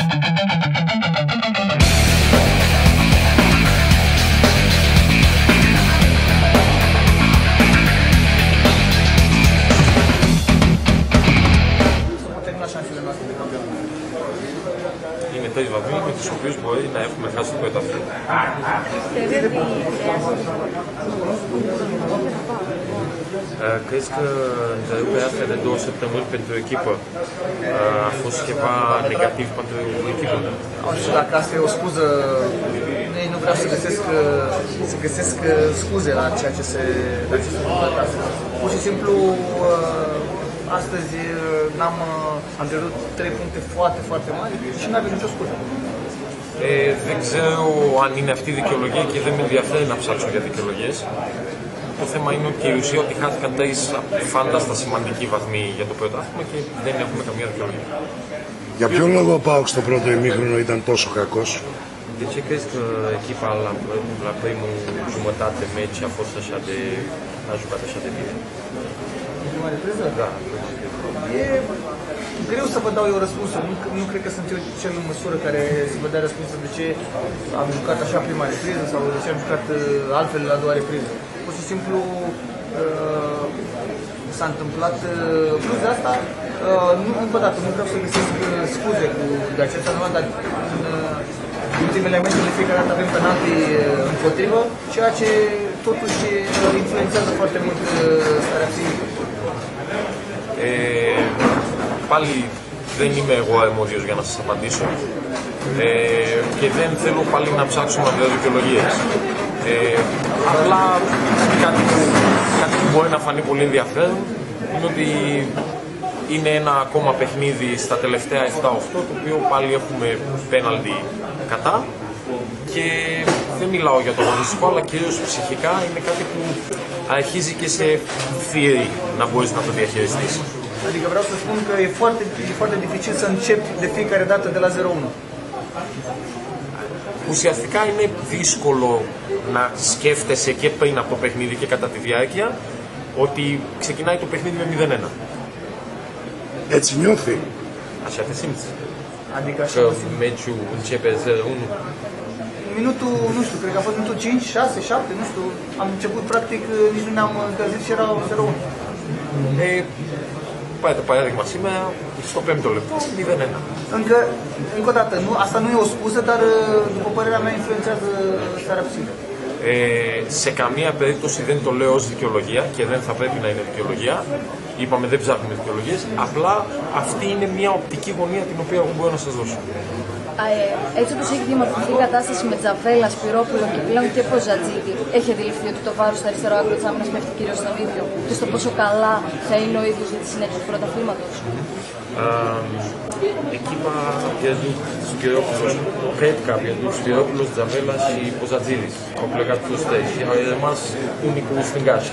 Είναι 3 βαθμοί με τους οποίους μπορεί να έχουμε χάσει το πρωτάθλημα. Crezi că întreruperea asta de 2 săptămâni pentru echipă a fost ceva negativ pentru echipă? Nu știu dacă asta e o scuză, nu vreau să găsesc scuze la ceea ce se întâmplă astăzi. Pur și simplu, astăzi am pierdut 3 puncte foarte, foarte mari și nu avem nicio scuză. Δεν ξέρω αν είναι αυτή η δικαιολογία και δεν με ενδιαφέρει να ψάξω για δικαιολογίες. Το θέμα είναι ότι η ουσία ότι χάθηκαν 3 φάνταστα σημαντικοί βαθμοί για το πρωτάθλημα και δεν έχουμε καμία δικαιολογία. Για ποιο λόγο ο ΠΑΟΚ στο πρώτο ημίχρονο ήταν τόσο κακός? De ce crezi că echipa la primul jumătate meci a fost așa de... a jucat așa de bine? Prima repriză? Da. E greu să vă dau eu răspunsul. Nu cred că sunt eu cel în măsură care să vă dea răspunsul de ce am jucat așa prima repriză sau de ce am jucat altfel la a doua repriză. Pur și simplu s-a întâmplat plus de asta. Încă o dată, nu vreau să găsesc scuze de acest anual, dar în ultimele meciuri de fiecare dată avem penalti împotrivă, ceea ce totuși influențează foarte mult starea psihică. Πάλι δεν είμαι εγώ αρμόδιος για να σας απαντήσω και δεν θέλω πάλι να ψάξουμε να δω δικαιολογίες. Απλά κάτι που μπορεί να φανεί πολύ ενδιαφέρον είναι ότι είναι ένα ακόμα παιχνίδι στα τελευταία 7-8 το οποίο πάλι έχουμε πέναλτι κατά και δεν μιλάω για το αγωνιστικό αλλά κυρίως ψυχικά είναι κάτι που αρχίζει και σε φθήρει να μπορείς να το διαχειριστείς. Adică vreau să spun că e foarte dificil să începi de fiecare dată de la 0-1. Ουσιαστικά είναι δύσκολο να σκέφτεσαι και πριν από το παιχνίδι και κατά τη διάρκεια ότι ξεκινάει το παιχνίδι με 0-1. Έτσι νιώθει. Așa te simți? Adică așa Că mă simt. meciul începe 0-1. Minutul, nu știu, cred că a fost minutul 5, 6, 7, nu știu. Am început practic, nici nu ne-am încălzit și era 0-1. Πάει το παράδειγμα σήμερα, στο 5ο λεπτό, 0-1. Încă o dată, asta nu e o scuză, dar după părerea mea influențează starea psihică. Σε καμία περίπτωση δεν το λέω ως δικαιολογία και δεν θα πρέπει να είναι δικαιολογία. Είπαμε δεν ψάχνουμε δικαιολογίες, απλά αυτή είναι μια οπτική γωνία την οποία εγώ μπορώ να σας δώσω. Έτσι όπως έχει διαμορφωθεί η κατάσταση με Τζαβέλα, Σπυρόπουλο και πλέον και Ποζατζίδη, έχει αντιληφθεί ότι το βάρος στο αριστερό άκρο της άμυνας πέφτει κυρίως στον ίδιο και στο πόσο καλά θα είναι ο ίδιος για τη συνέχεια του πρωταθλήματος. Echipa a pierdut Spyropoulos, cred că a pierdut Spyropoulos, Τζαβέλας și Ποζατζίδης. Au plecat toți trei și a rămas unicul stângaș.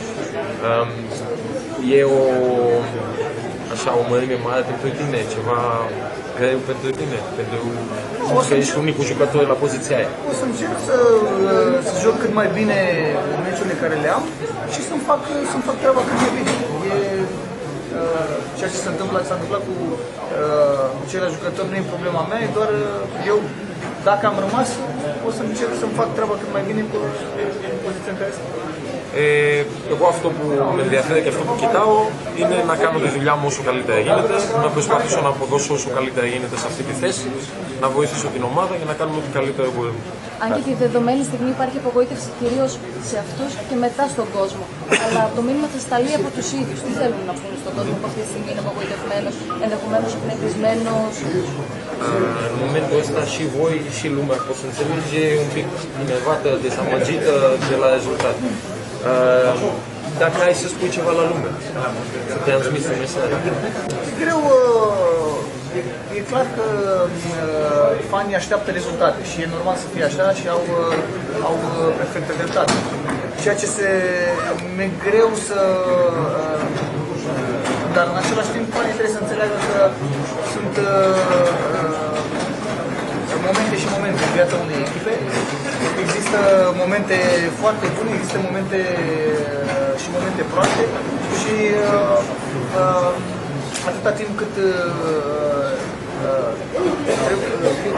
E o mărime mare pentru tine, ceva greu pentru tine, pentru că ești unicul jucător la poziția aia. O să încerc să joc cât mai bine meciurile care le am și să-mi fac treaba cât mai bine. Ceea ce s-a întâmplat cu ceilalți jucători nu e problema mea, e doar eu, dacă am rămas, o să încerc să-mi fac treaba cât mai bine în poziția în care sunt. Εγώ αυτό που με ενδιαφέρει και αυτό που κοιτάω είναι να κάνω τη δουλειά μου όσο καλύτερα γίνεται, να προσπαθήσω να αποδώσω όσο καλύτερα γίνεται σε αυτή τη θέση, να βοηθήσω την ομάδα για να κάνουμε ό,τι καλύτερο μπορούμε. Αν και τη δεδομένη στιγμή υπάρχει απογοήτευση κυρίως σε αυτούς και μετά στον κόσμο. Αλλά το μήνυμα θα σταλεί από τους ίδιους. Τι θέλουν να πούνε στον κόσμο που αυτή τη στιγμή είναι απογοητευμένος, ενδεχομένως εκνευρισμένος. În momentul ăsta și voi și lumea pot să înțelege un pic enervată, dezamăgită de la rezultat. Dacă ai să spui ceva la lume, să transmiți un mesaj. E greu, e clar că fanii așteaptă rezultate și e normal să fie așa și au perfectă dreptate. Ceea ce mi-e greu dar în același timp fanii trebuie să înțeleagă că sunt momente și momente în viața unei echipe. Există momente foarte bune, există momente și momente proaste și atâta timp cât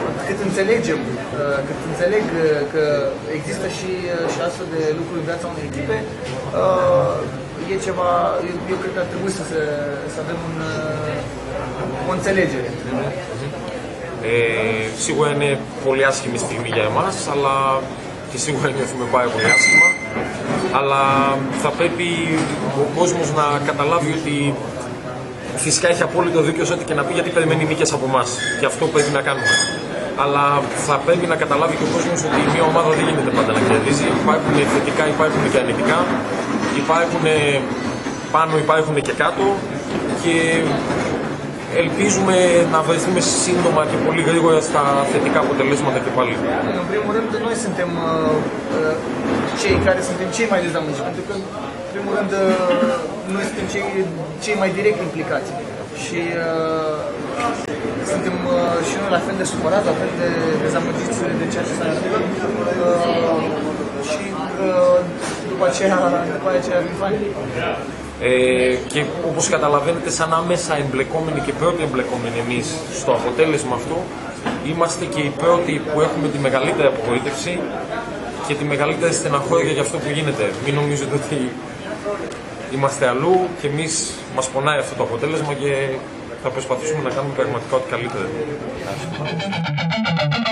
înțeleg că există și astfel de lucruri în viața unei echipe, e ceva, eu cred că ar trebui să avem o înțelegere. Σίγουρα είναι πολύ άσχημη στιγμή για εμάς, αλλά και σίγουρα νιώθουμε πάρα πολύ άσχημα. Αλλά θα πρέπει ο κόσμος να καταλάβει ότι φυσικά έχει απόλυτο δίκιο σε ό,τι και να πει, γιατί περιμένει νίκες από εμάς. Και αυτό πρέπει να κάνουμε. Αλλά θα πρέπει να καταλάβει και ο κόσμος ότι μια ομάδα δεν γίνεται πάντα να κερδίζει. Υπάρχουν θετικά, υπάρχουν και αρνητικά. Υπάρχουν πάνω, υπάρχουν και κάτω. Και ελπίζουμε να βρεθούμε σύντομα και πολύ γρήγορα στα θετικά αποτελέσματα και πάλι. În primul rând, noi suntem cei care suntem cei mai dezamăgiți, pentru că, în primul rând, noi suntem cei mai direct implicați. Și suntem și noi la fel de supărați, la fel de dezamăgiți de ceea ce s-a întâmplat. Și după aceea vin fani. Και όπως καταλαβαίνετε, σαν άμεσα εμπλεκόμενοι και πρώτοι εμπλεκόμενοι εμείς στο αποτέλεσμα αυτό, είμαστε και οι πρώτοι που έχουμε τη μεγαλύτερη απογοήτευση και τη μεγαλύτερη στεναχώρια για αυτό που γίνεται. Μην νομίζετε ότι είμαστε αλλού και εμείς μας πονάει αυτό το αποτέλεσμα και θα προσπαθήσουμε να κάνουμε πραγματικά ό,τι καλύτερο.